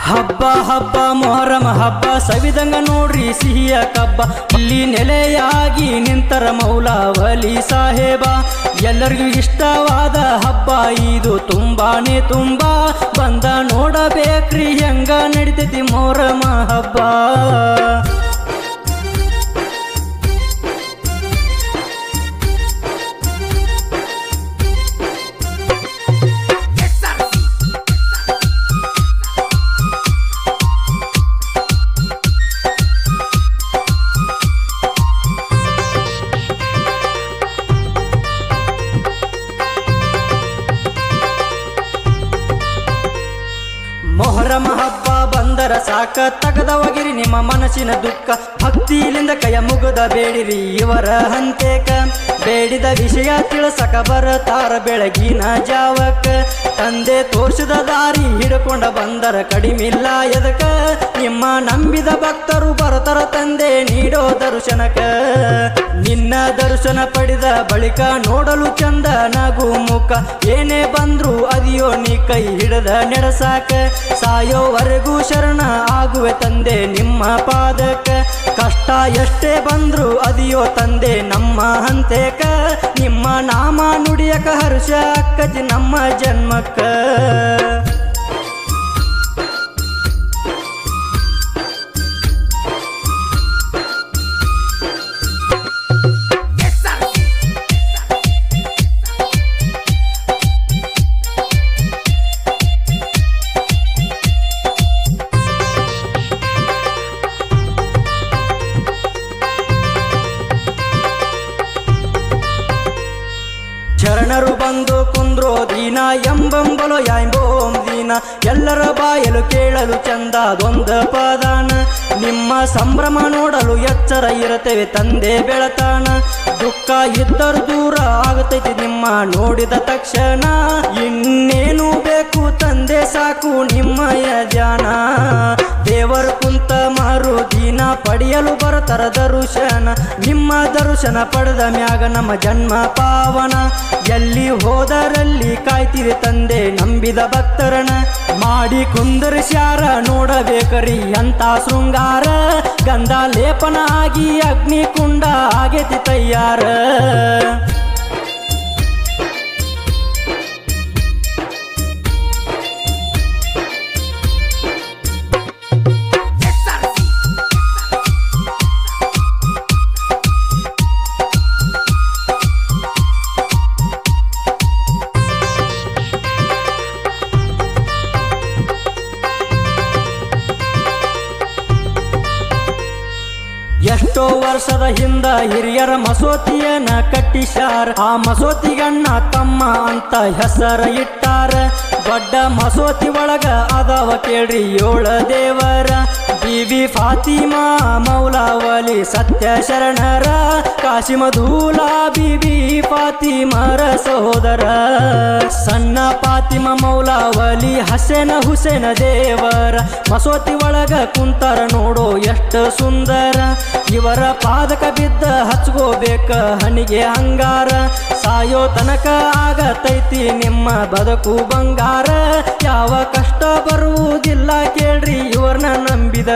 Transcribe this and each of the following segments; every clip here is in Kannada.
ಹಬ್ಬ ಹಬ್ಬ ಮೊಹರಂ ಹಬ್ಬ ಸವಿದಂಗ ನೋಡ್ರಿ ಸಿಹಿಯ ಕಬ್ಬ ಇಲ್ಲಿ ನೆಲೆಯಾಗಿ ನಿಂತರ ಮೌಲಾವಲಿ ಸಾಹೇಬ ಎಲ್ಲರಿಗೂ ಇಷ್ಟವಾದ ಹಬ್ಬ ಇದು ತುಂಬಾನೇ ತುಂಬಾ ಬಂದ ನೋಡಬೇಕ್ರಿ ಹೆಂಗ ನಡಿತೈತಿ ಮೊಹರಂ ಹಬ್ಬ ಮೊಹರಂ ಹಬ್ಬ ಬಂದರ ಸಾಕ ತಗದವಗಿರಿ ನಿಮ್ಮ ಮನಸ್ಸಿನ ದುಃಖ ಭಕ್ತಿಲಿಂದ ಕೈಯ ಮುಗದ ಬೇಡಿರಿ ಇವರ ಹಂತೇಕ ಬೇಡಿದ ವಿಷಯ ತಿಳಿಸಕ ಬರತಾರ ಬೆಳಗಿನ ಜಾವಕ ತಂದೆ ತೋರಿಸಿದ ದಾರಿ ಹಿಡ್ಕೊಂಡ ಬಂದರ ಕಡಿಮಿಲ್ಲ ಎದಕ ನಿಮ್ಮ ನಂಬಿದ ಭಕ್ತರು ಬರತಾರ ತಂದೆ ನೀಡೋ ದರ್ಶನಕ ನಿನ್ನ ದರ್ಶನ ಪಡೆದ ಬಳಿಕ ನೋಡಲು ಚಂದ ನಗು ಮುಖ ಏನೇ ಬಂದ್ರು ಅದಿಯೋ ನೀ ಕೈ ಹಿಡದ ನಡೆಸಾಕ ಸಾಯೋವರೆಗೂ ಶರಣ ಆಗುವೆ ತಂದೆ ನಿಮ್ಮ ಪಾದಕ ಕಷ್ಟ ಎಷ್ಟೇ ಬಂದ್ರು ಅದಿಯೋ ತಂದೆ ನಮ್ಮ ಹಂತೇಕ ನಿಮ್ಮ ನಾಮ ನುಡಿಯಕ ಹರ್ಷ ಅಕ್ಕತಿ ನಮ್ಮ ಜನ್ಮಕ್ಕ ಶರಣರು ಬಂದು ಕುಂದ್ರೋ ದೀನ ಎಂಬಂಬಲು ಯಾಂಬೋಂ ದೀನ ಎಲ್ಲರ ಬಾಯಲು ಕೇಳಲು ಚಂದದೊಂದ ಪದಾನ ನಿಮ್ಮ ಸಂಭ್ರಮ ನೋಡಲು ಎಚ್ಚರ ಇರುತ್ತೇವೆ ತಂದೆ ಬೆಳತಾನ ದುಃಖ ಇದ್ದರೂ ದೂರ ಆಗುತ್ತೈತಿ ನಿಮ್ಮ ನೋಡಿದ ತಕ್ಷಣ ಇನ್ನೇನು ಬೇಕು ತಂದೆ ಸಾಕು ನಿಮ್ಮಯ ಧ್ಯಾನ ದೇವರು ಕುಂತ ಮಾರು ದಿನ ಪಡೆಯಲು ಬರತರ ದರ್ಶನ ನಿಮ್ಮ ದರ್ಶನ ಪಡೆದ ಮ್ಯಾಗ ನಮ್ಮ ಜನ್ಮ ಪಾವನ ಎಲ್ಲಿ ಹೋದರಲ್ಲಿ ಕಾಯ್ತಿರಿ ತಂದೆ ನಂಬಿದ ಭಕ್ತರನ ಮಾಡಿ ಕುಂದರ್ಸ್ಯಾರ ನೋಡಬೇಕರಿ ಅಂತ ಶೃಂಗಾರ ಗಂಧ ಲೇಪನ ಆಗಿ ಅಗ್ನಿ ಕುಂಡ ಆಗೇತಿ ತಯ್ಯಾರ ಎಷ್ಟೋ ವರ್ಷದ ಹಿಂದ ಹಿರಿಯರ ಮಸೂತಿಯನ್ನ ಕಟ್ಟಿಸ್ಯಾರ ಆ ಮಸೂತಿಗಣ್ಣ ತಮ್ಮ ಅಂತ ಹೆಸರ ಇಟ್ಟಾರ ದೊಡ್ಡ ಮಸೂತಿ ಒಳಗ ಅದಾವ ಕೇಳ್ರಿ 7 ದೇವರ ಬೀಬಿ ಫಾತಿಮಾ ಮೌಲಾವಲಿ ಸತ್ಯ ಶರಣರ ಕಾಶಿಮಧೂಲಾ ಬೀಬಿ ಫಾತಿಮರ ಸಹೋದರ ಸಣ್ಣ ಫಾತಿಮಾ ಮೌಲಾವಲಿ ಹಸೇನ ಹುಸೇನ ದೇವರ ಮಸೂತಿ ಒಳಗ ಕುಂತಾರ ನೋಡೋ ಎಷ್ಟು ಸುಂದರ ಇವರ ಪಾದಕ ಬಿದ್ದ ಹಚ್ಕೋಬೇಕ ಹನಿಗೆ ಹಂಗಾರ ಸಾಯೋ ತನಕ ಆಗತೈತಿ ನಿಮ್ಮ ಬದುಕು ಬಂಗಾರ ಯಾವ ಕಷ್ಟ ಬರುವುದಿಲ್ಲ ಕೇಳ್ರಿ ಇವ್ರನ್ನ ನಂಬಿದರ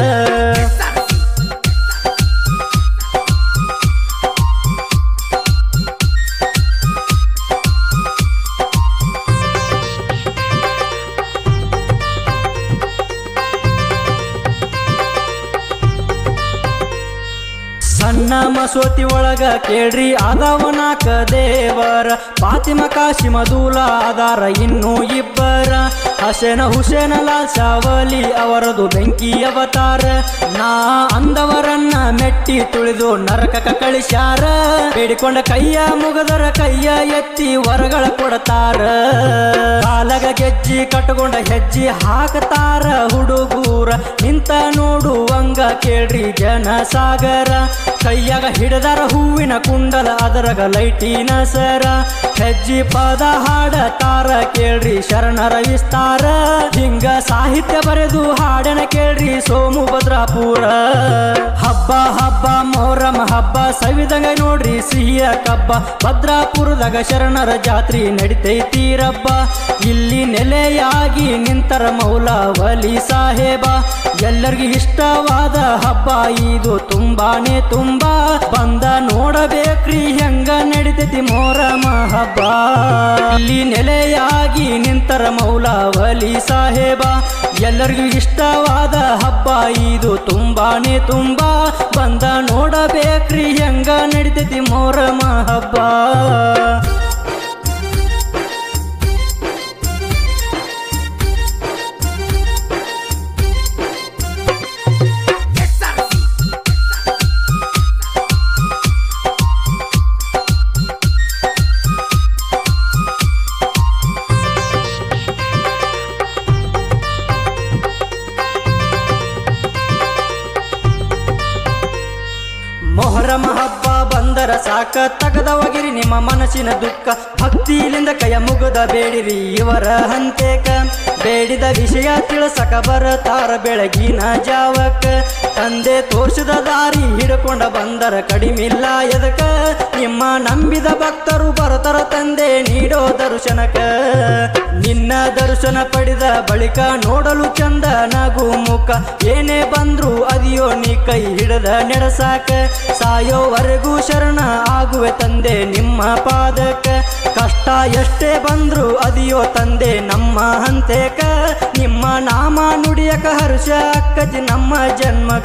ಸಣ್ಣ ಮಸೂತಿ ಒಳಗ ಕೇಳ್ರಿ ಆದವನಾಕ ದೇವರ ಫಾತಿಮಾ ಕಾಶಿಮಧೂಲ ಆದಾರ ಇನ್ನೂ ಇಬ್ಬರ ಹಸೇನ ಹುಸೇನ ಲಾಲ್ ಶಾವಲಿ ಅವರದು ಬೆಂಕಿ ಅವತಾರ ನಾ ಅಂದವರನ್ನ ಮೆಟ್ಟಿ ತುಳಿದು ನರಕಕ ಕಳಿಸ್ಯಾರ ಬೇಡಿಕೊಂಡ ಕೈಯ ಮುಗದರ ಕೈಯ ಎತ್ತಿ ವರಗಳ ಕೊಡತಾರ ಕಾಲಗ ಗೆಜ್ಜಿ ಕಟ್ಟಕೊಂಡ ಹೆಜ್ಜಿ ಹಾಕತಾರ ಹುಡುಗೂರ ನಿಂತ ನೋಡುವಂಗ ಕೇಳ್ರಿ ಜನ ಸಾಗರ ಕೈಯಾಗ ಹಿಡದ ದೇವದಾರ ಹೂವಿನ ಕುಂಡಲ ಅದರಗ ಲೈಟಿನ ಸರ ಹೆಜ್ಜಿ ಪದ ಹಾಡ ತಾರ ಕೇಳ್ರಿ ಶರಣರ ವಿಸ್ತಾರ ಹಿಂಗ ಸಾಹಿತ್ಯ ಬರೆದು ಹಾಡನ ಕೇಳ್ರಿ ಸೋಮು ಭದ್ರಾಪುರ ಹಬ್ಬ ಹಬ್ಬ ಮೊಹರಂ ಹಬ್ಬ ಸವಿದಂಗ ನೋಡ್ರಿ ಸಿಹಿಯ ಕಬ್ಬ ಭದ್ರಾಪುರದಾಗ ಶರಣರ ಜಾತ್ರಿ ನಡಿತೈತಿ ರಬ್ಬ ಇಲ್ಲಿ ನೆಲೆಯಾಗಿ ನಿಂತರ ಮೌಲಾವಲಿ ಸಾಹೇಬ ಎಲ್ಲರಿಗೂ ಇಷ್ಟವಾದ ಹಬ್ಬ ಇದು ತುಂಬಾನೇ ತುಂಬಾ ಬಂದ ನೋಡಬೇಕ್ರಿ ಹೆಂಗ ನಡಿತೈತಿ ಮೊಹರಂ ಹಬ್ಬ ಇಲ್ಲಿ ನೆಲೆಯಾಗಿ ನಿಂತರ ಮೌಲಾವಲಿ ಸಾಹೇಬ ಎಲ್ಲರಿಗೂ ಇಷ್ಟವಾದ ಹಬ್ಬ ಇದು ತುಂಬಾನೇ ತುಂಬಾ ಬಂದ ನೋಡಬೇಕ್ರಿ ಹೆಂಗ ನಡಿತೈತಿ ಮೊಹರಂ ಹಬ್ಬ ಮೊಹರಂ ಹಬ್ಬ ಬಂದರ ಸಾಕ ತಗದವಗಿರಿ ನಿಮ್ಮ ಮನಸ್ಸಿನ ದುಃಖ ಭಕ್ತಿಲಿಂದ ಕೈಯ ಮುಗದ ಬೇಡಿರಿ ಇವರ ಹಂತೇಕ ಬೇಡಿದ ವಿಷಯ ತಿಳಿಸಕ ಬರತಾರ ಬೆಳಗಿನ ಜಾವಕ ತಂದೆ ತೋರಿಸಿದ ದಾರಿ ಹಿಡ್ಕೊಂಡ ಬಂದರ ಕಡಿಮಿಲ್ಲ ಎದಕ ನಿಮ್ಮ ನಂಬಿದ ಭಕ್ತರು ಬರತಾರ ತಂದೆ ನೀಡೋ ದರ್ಶನಕ ನಿನ್ನ ದರ್ಶನ ಪಡೆದ ಬಳಿಕ ನೋಡಲು ಚಂದ ನಗು ಮುಖ ಏನೇ ಬಂದ್ರು ಅದಿಯೋ ನೀ ಕೈ ಹಿಡದ ನಡೆಸಾಕ ಸಾಯೋವರೆಗೂ ಶರಣ ಆಗುವೆ ತಂದೆ ನಿಮ್ಮ ಪಾದಕ ಕಷ್ಟ ಎಷ್ಟೇ ಬಂದ್ರು ಅದಿಯೋ ತಂದೆ ನಮ್ಮ ಹಂತೇಕ ನಿಮ್ಮ ನಾಮ ನುಡಿಯಕ ಹರ್ಷ ಅಕ್ಕತಿ ನಮ್ಮ ಜನ್ಮಕ್ಕ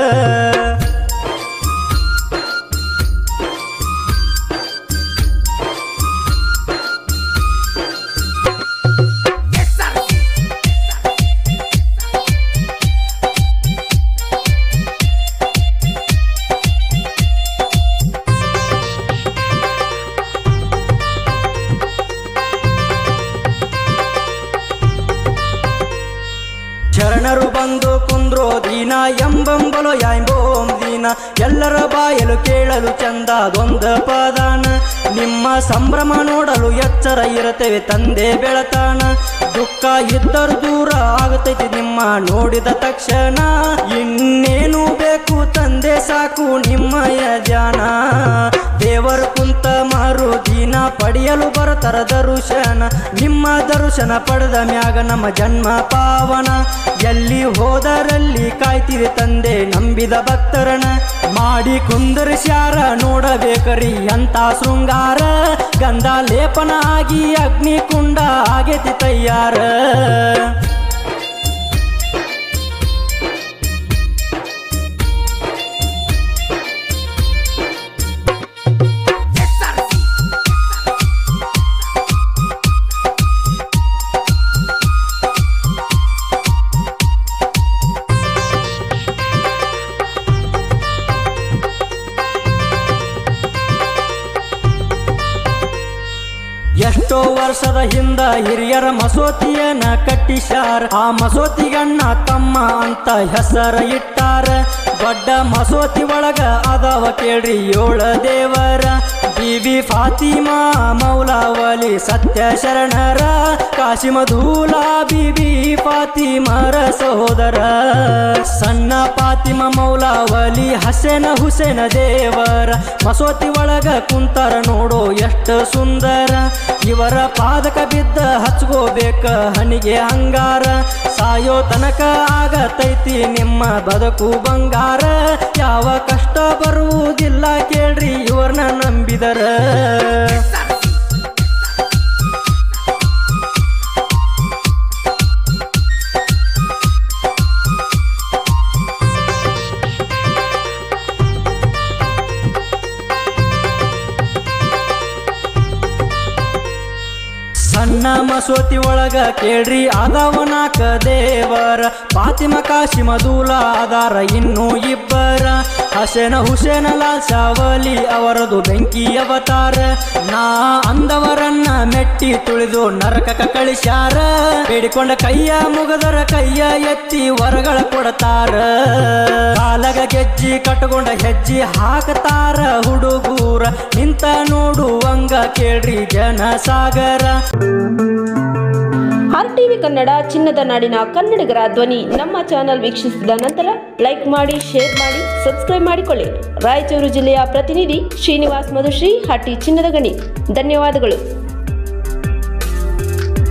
ಶರಣರು ಬಂದು ಕುಂದ್ರೋ ದೀನ ಎಂಬಂಬಲು ಯಾಂಬೋಂ ದೀನ ಎಲ್ಲರ ಬಾಯಲು ಕೇಳಲು ಚಂದದೊಂದು ಪದಾನ ನಿಮ್ಮ ಸಂಭ್ರಮ ನೋಡಲು ಎಚ್ಚರ ಇರುತ್ತೇವೆ ತಂದೆ ಬೆಳತಾನ ದುಃಖ ಇದ್ದರೂ ದೂರ ಆಗುತ್ತೈತಿ ನಿಮ್ಮ ನೋಡಿದ ತಕ್ಷಣ ಇನ್ನೇನು ಬೇಕು ತಂದೆ ಸಾಕು ನಿಮ್ಮಯ ಧ್ಯಾನ ದೇವರು ಕುಂತ ಮಾರು ದಿನ ಪಡೆಯಲು ಬರತರ ದರ್ಶನ ನಿಮ್ಮ ದರ್ಶನ ಪಡೆದ ಮ್ಯಾಗ ನಮ್ಮ ಜನ್ಮ ಪಾವನ ಎಲ್ಲಿ ಹೋದರಲ್ಲಿ ಕಾಯ್ತಿರಿ ತಂದೆ ನಂಬಿದ ಭಕ್ತರನ ಮಾಡಿ ಕುಂದರ್ಸ್ಯಾರ ನೋಡಬೇಕರಿ ಅಂತ ಶೃಂಗಾರ ಗಂಧ ಲೇಪನ ಆಗಿ ಅಗ್ನಿ ಕುಂಡ ಆಗೇತಿ ತಯ್ಯಾರ ಎಷ್ಟೋ ವರ್ಷದ ಹಿಂದ ಹಿರಿಯರ ಮಸೂತಿಯನ್ನ ಕಟ್ಟಿಸ್ಯಾರ ಆ ಮಸೂತಿಗಣ್ಣ ತಮ್ಮ ಅಂತ ಹೆಸರ ಇಟ್ಟಾರ ದೊಡ್ಡ ಮಸೂತಿ ಒಳಗ ಅದಾವ ಕೇಳ್ರಿ 7 ದೇವರ ಬೀಬಿ ಫಾತಿಮಾ ಮೌಲಾವಲಿ ಸತ್ಯ ಶರಣರ ಕಾಶಿಮಧೂಲಾ ಬೀಬಿ ಫಾತಿಮರ ಸಹೋದರ ಸಣ್ಣ ಫಾತಿಮ ಮೌಲಾವಲಿ ಹಸೇನ ಹುಸೇನ ದೇವರ ಮಸೂತಿ ಒಳಗ ಕುಂತಾರ ನೋಡೋ ಎಷ್ಟು ಸುಂದರ ಇವರ ಪಾದಕ ಬಿದ್ದ ಹಚ್ಕೋಬೇಕ ಹನಿಗೆ ಅಂಗಾರ ಸಾಯೋ ತನಕ ಆಗತೈತಿ ನಿಮ್ಮ ಬದುಕು ಬಂಗಾರ ಯಾವ ಕಷ್ಟ ಬರುವುದಿಲ್ಲ ಕೇಳ್ರಿ ಇವ್ರನ್ನ ನಂಬಿದರ ಸಣ್ಣ ಮಸೂತಿ ಒಳಗ ಕೇಳ್ರಿ ಆದವನಾಕ ದೇವರ ಫಾತಿಮ ಕಾಶಿಮ ದೂಲ ಅದಾರ ಇನ್ನೂ ಇಬ್ಬರ ಹಸೇನ ಹುಸೇನ ಲಾಲ್ ಶಾವಲಿ ಅವರದು ಬೆಂಕಿ ಅವತಾರ ನಾ ಅಂದವರನ್ನ ಮೆಟ್ಟಿ ತುಳಿದು ನರಕಕ ಕಳಿಸ್ಯಾರ ಬೇಡಿಕೊಂಡ ಕೈಯ ಮುಗದರ ಕೈಯ ಎತ್ತಿ ವರಗಳ ಕೊಡತಾರ ಕಾಲಗ ಗೆಜ್ಜಿ ಕಟ್ಟಕೊಂಡ ಹೆಜ್ಜಿ ಹಾಕತಾರ ಹುಡುಗೂರ ನಿಂತ ನೋಡುವಂಗ ಕೇಳ್ರಿ ಜನಸಾಗರ ಆರ್ಟಿವಿ ಕನ್ನಡ ಚಿನ್ನದ ನಾಡಿನ ಕನ್ನಡಿಗರ ಧ್ವನಿ ನಮ್ಮ ಚಾನೆಲ್ ವೀಕ್ಷಿಸಿದ ನಂತರ ಲೈಕ್ ಮಾಡಿ, ಶೇರ್ ಮಾಡಿ, ಸಬ್ಸ್ಕ್ರೈಬ್ ಮಾಡಿಕೊಳ್ಳಿ. ರಾಯಚೂರು ಜಿಲ್ಲೆಯ ಪ್ರತಿನಿಧಿ ಶ್ರೀನಿವಾಸ್ ಮಧುಶ್ರೀ, ಹಟ್ಟಿ ಚಿನ್ನದ ಗಣಿ. ಧನ್ಯವಾದಗಳು.